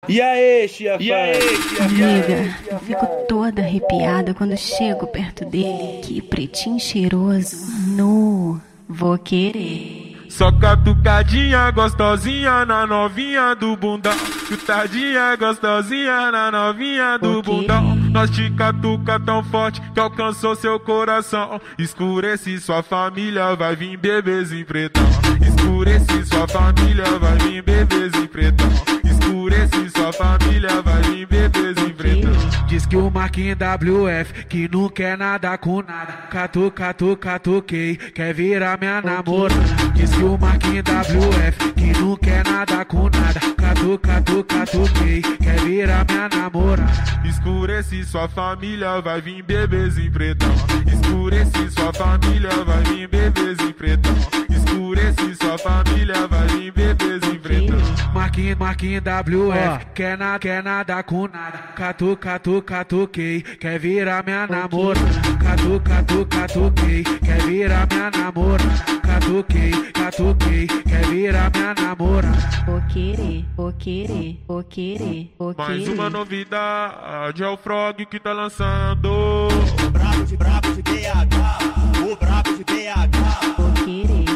E aí, Chia Amiga, fico toda arrepiada quando chego perto dele. Que pretinho cheiroso. Nu, vou querer. Só catucadinha gostosinha na novinha do bundão. Chutadinha gostosinha na novinha do bundão. Nós te catuca tão forte que alcançou seu coração. Escurece sua família, vai vir bebezinho pretão. Escurece sua família, vai vir bebezinho pretão. Escurece sua família, vai vir bebezinho pretão. Diz que o Marquinhos WF que não quer nada com nada. Catuquei, quer virar minha namorada. Diz que o Marquinhos WF que não quer nada com nada. Catuquei, quer virar minha namorada. Escurece sua família, vai vir bebezinho pretão. Escurece sua família, vai vir bebezinho pretão. Escurece sua família, vai vir bebezinho pretão. Marquinhos WF quer nada com nada. Catuquei, quer virar minha namorada. Catuquei, quer virar minha namorada. Catuquei, quer virar minha namorada. Vou querer. Mais uma novidade é o Frog que tá lançando. O brabo de BH, o brabo de BH. Vou querer.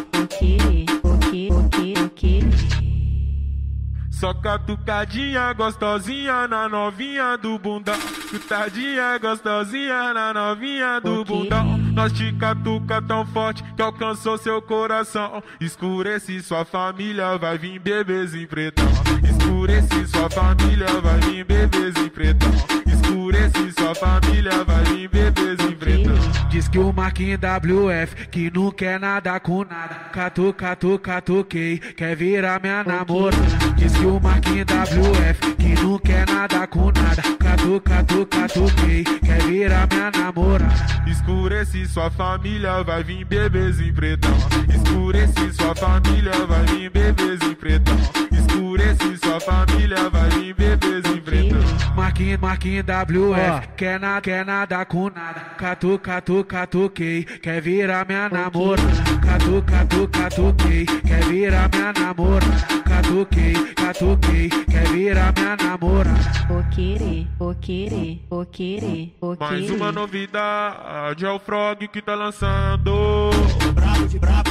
Só catucadinha gostosinha na novinha do bundão. Chutadinha gostosinha na novinha do bundão. Nós te catuca tão forte que alcançou seu coração. Escurece sua família, vai vir bebezinho pretão. Escurece sua família, vai vir bebezinho pretão. Escurece sua família, vai vir bebezinho pretão. Diz que o Marquinhos WF que não quer nada com nada. Catuquei, quer virar minha namorada. Diz que o Marquinhos WF que não quer nada com nada. Catuquei, quer virar minha namorada. Escurece sua família, vai vir bebezinho pretão. Escurece sua família, vai vir bebezinho pretão. Escurece sua família, vai vir bebezinho pretão. Marquinhos WF quer nada com nada. Catuquei, quer virar minha namorada. Catuquei, quer virar minha namorada. Catuquei, quer virar minha namorada. Vou querer. Mais uma novidade é o Frog que tá lançando. O brabo de